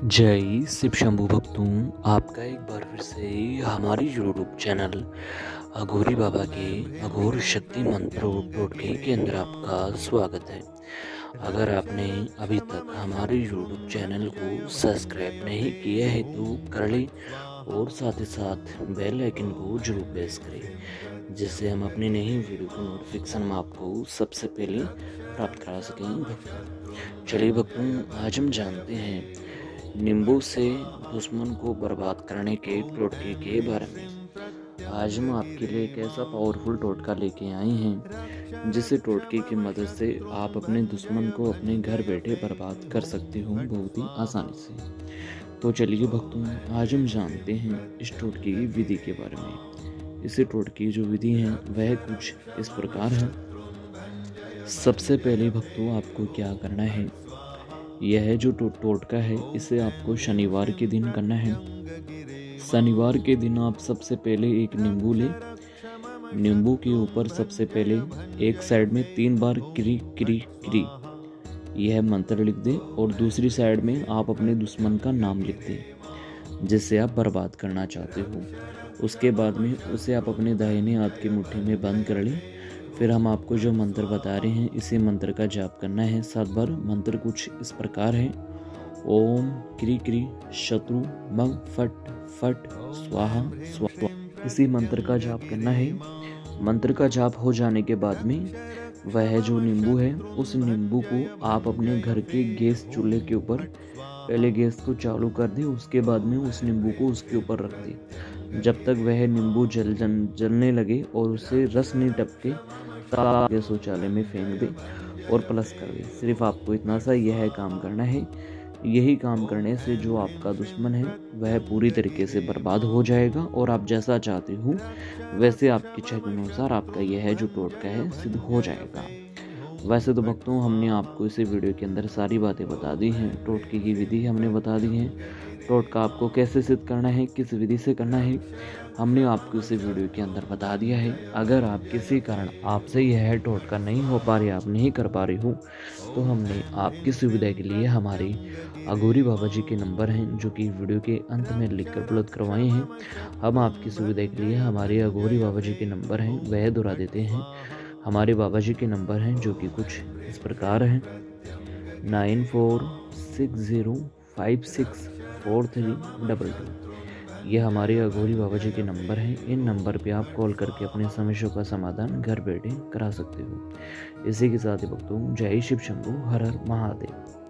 जय शिव शंभू भक्तों, आपका एक बार फिर से हमारी यूट्यूब चैनल अघोरी बाबा के अघोर शक्ति मंत्रों टोटके के अंदर आपका स्वागत है। अगर आपने अभी तक हमारे यूट्यूब चैनल को सब्सक्राइब नहीं किया है तो कर लें और साथ ही साथ बेल आइकन को जरूर प्रेस करें, जिससे हम अपनी नई वीडियो को नोटिफिकेशन में आपको सबसे पहले प्राप्त करा सकें। भक्तों, चलिए भक्तों, आज हम जानते हैं नींबू से दुश्मन को बर्बाद करने के टोटके के बारे में। आज हम आपके लिए एक ऐसा पावरफुल टोटका लेके आए हैं जिससे टोटके की मदद से आप अपने दुश्मन को अपने घर बैठे बर्बाद कर सकते हो बहुत ही आसानी से। तो चलिए भक्तों, आज हम जानते हैं इस टोटके की विधि के बारे में। इस टोटके की जो विधि है वह कुछ इस प्रकार है। सबसे पहले भक्तों, आपको क्या करना है, यह जो टोटका है इसे आपको शनिवार के दिन करना है। शनिवार के दिन आप सबसे पहले एक नींबू लें। नींबू के ऊपर सबसे पहले एक साइड में 3 बार क्री क्री क्री यह मंत्र लिख दें और दूसरी साइड में आप अपने दुश्मन का नाम लिख दें जिससे आप बर्बाद करना चाहते हो। उसके बाद में उसे आप अपने दाहिने हाथ की मुट्ठी में बंद कर लें। फिर हम आपको जो मंत्र बता रहे हैं इसी मंत्र का जाप करना है 7 बार। मंत्र कुछ इस प्रकार है। ओम क्री क्री शत्रु मग फट फट स्वाहा स्वाहा। इसी मंत्र का जाप करना है। मंत्र का जाप हो जाने के बाद में वह जो नींबू है उस नींबू को आप अपने घर के गैस चूल्हे के ऊपर पहले गैस को चालू कर दें। उसके बाद में उस नींबू को उसके ऊपर रख दें जब तक वह नींबू जलने लगे और उससे रस नहीं टपके तब शौचालय में फेंक दे और प्लस कर दे। सिर्फ आपको इतना सा यह काम करना है। यही काम करने से जो आपका दुश्मन है वह पूरी तरीके से बर्बाद हो जाएगा और आप जैसा चाहते हो वैसे आपकी इच्छा के अनुसार आपका यह जो टोटका है सिद्ध हो जाएगा। वैसे तो भक्तों, हमने आपको इस वीडियो के अंदर सारी बातें बता दी हैं। टोटके की विधि हमने बता दी है। टोटका आपको कैसे सिद्ध करना है, किस विधि से करना है, हमने आपको इस वीडियो के अंदर बता दिया है। अगर आप किसी कारण आपसे यह टोटका नहीं हो पा रहे, आप नहीं कर पा रहे हो, तो हमने आपकी सुविधा के लिए हमारे अघोरी बाबा जी के नंबर हैं जो कि वीडियो के अंत में लिखकर उपलब्ध करवाए हैं। हम आपकी सुविधा के लिए हमारे अघोरी बाबा जी के नंबर हैं वह दोहरा देते हैं। हमारे बाबा जी के नंबर हैं जो कि कुछ इस प्रकार हैं। 9460564322। ये हमारे अघोरी बाबा जी के नंबर हैं। इन नंबर पे आप कॉल करके अपने समस्याओं का समाधान घर बैठे करा सकते हो। इसी के साथ ही भक्तों, जय शिव शंभू, हर हर महादेव।